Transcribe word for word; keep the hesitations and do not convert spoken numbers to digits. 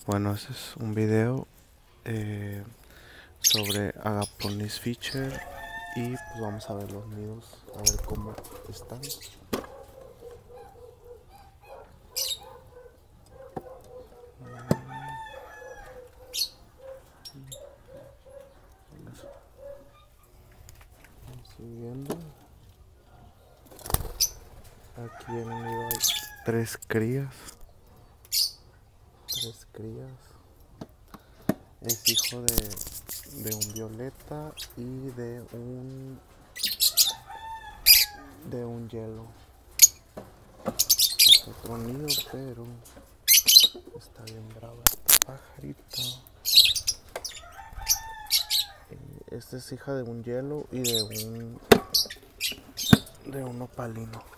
Bueno, este es un video eh, sobre Agaponis Fisher y pues vamos a ver los nidos, a ver cómo están. Siguiendo. Aquí en el nido hay tres crías. Tres crías. Es hijo de, de un violeta y de un de un hielo. Es otro nido, pero está bien brava esta pajarita. Esta es hija de un hielo y de un de un opalino.